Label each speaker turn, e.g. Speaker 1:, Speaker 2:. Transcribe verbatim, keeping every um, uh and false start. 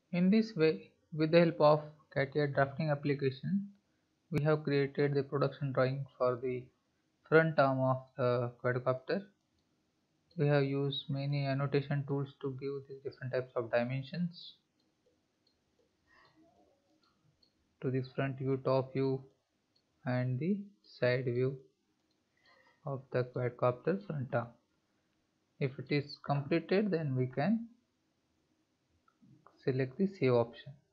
Speaker 1: In this way, with the help of CATIA drafting application, we have created the production drawing for the front arm of the quadcopter. We have used many annotation tools to give the different types of dimensions to the front view, top view, and the side view of the quadcopter front arm. If it is completed, then we can select the save option.